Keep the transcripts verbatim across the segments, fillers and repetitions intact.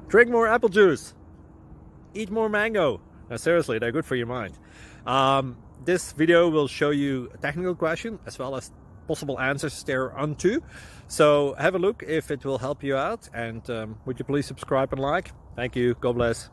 Drink more apple juice. Eat more mango. Now, seriously, they're good for your mind. Um, this video will show you a technical question as well as possible answers thereunto. So have a look if it will help you out. And um, would you please subscribe and like? Thank you. God bless.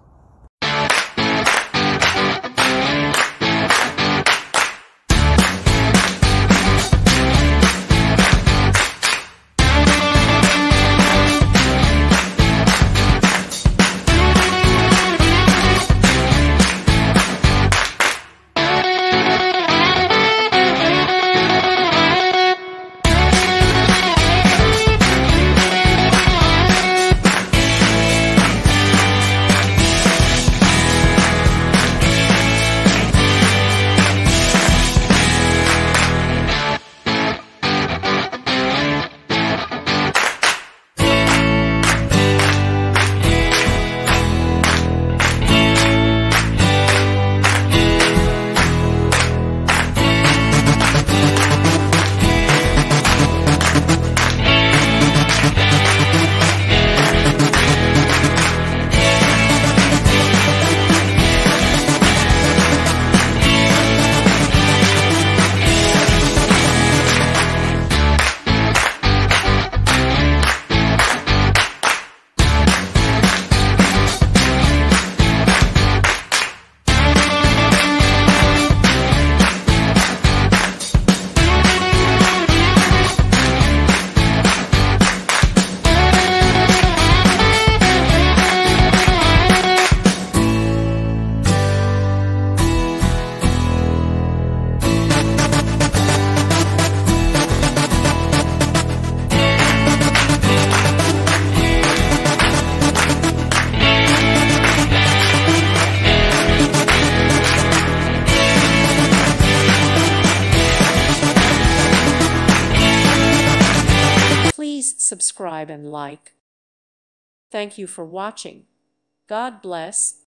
Please subscribe and like. Thank you for watching. God bless.